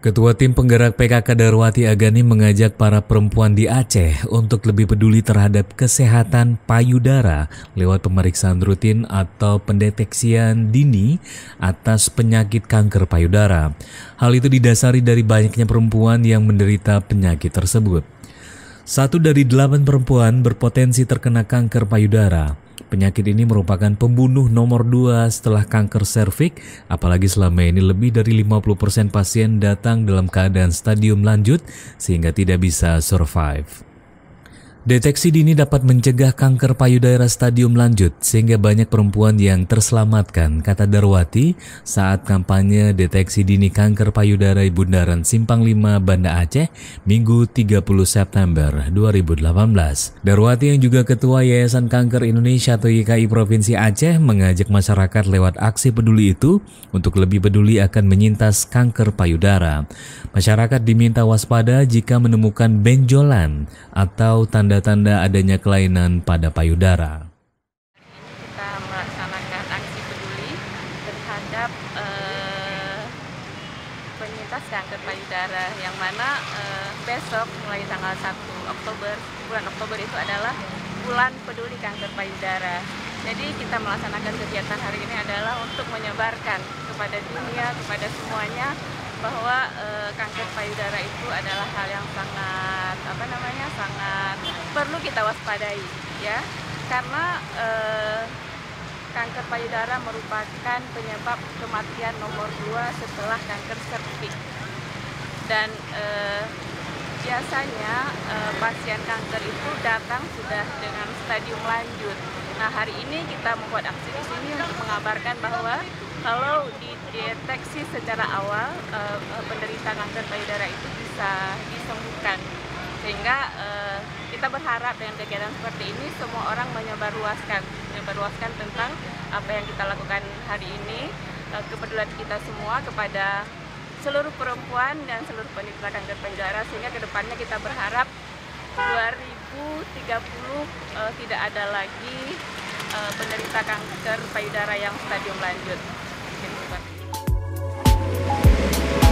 Ketua Tim Penggerak PKK Darwati Agani mengajak para perempuan di Aceh untuk lebih peduli terhadap kesehatan payudara lewat pemeriksaan rutin atau pendeteksian dini atas penyakit kanker payudara. Hal itu didasari dari banyaknya perempuan yang menderita penyakit tersebut. 1 dari 8 perempuan berpotensi terkena kanker payudara. Penyakit ini merupakan pembunuh nomor 2 setelah kanker serviks, apalagi selama ini lebih dari 50% pasien datang dalam keadaan stadium lanjut sehingga tidak bisa survive. Deteksi dini dapat mencegah kanker payudara stadium lanjut sehingga banyak perempuan yang terselamatkan, kata Darwati saat kampanye deteksi dini kanker payudara di Bundaran Simpang 5, Banda Aceh, Minggu 30 September 2018. Darwati yang juga Ketua Yayasan Kanker Indonesia atau YKI Provinsi Aceh mengajak masyarakat lewat aksi peduli itu untuk lebih peduli akan menyintas kanker payudara. Masyarakat diminta waspada jika menemukan benjolan atau tanda-tanda adanya kelainan pada payudara. Kita melaksanakan aksi peduli terhadap penyintas kanker payudara, yang mana besok mulai tanggal 1 Oktober, bulan Oktober itu adalah bulan peduli kanker payudara. Jadi kita melaksanakan kegiatan hari ini adalah untuk menyebarkan kepada dunia, kepada semuanya, bahwa kanker payudara itu adalah hal yang sangat sangat perlu kita waspadai, ya, karena kanker payudara merupakan penyebab kematian nomor 2 setelah kanker serviks. Dan biasanya pasien kanker itu datang sudah dengan stadium lanjut. Nah, hari ini kita membuat aksi di sini untuk mengabarkan bahwa kalau dideteksi secara awal, penderita kanker payudara itu bisa disembuhkan. Sehingga kita berharap dengan kegiatan seperti ini semua orang menyebarluaskan tentang apa yang kita lakukan hari ini, kepedulian kita semua kepada seluruh perempuan dan seluruh penderita kanker payudara, sehingga kedepannya kita berharap 2030 tidak ada lagi penderita kanker payudara yang stadium lanjut. Mungkin seperti itu.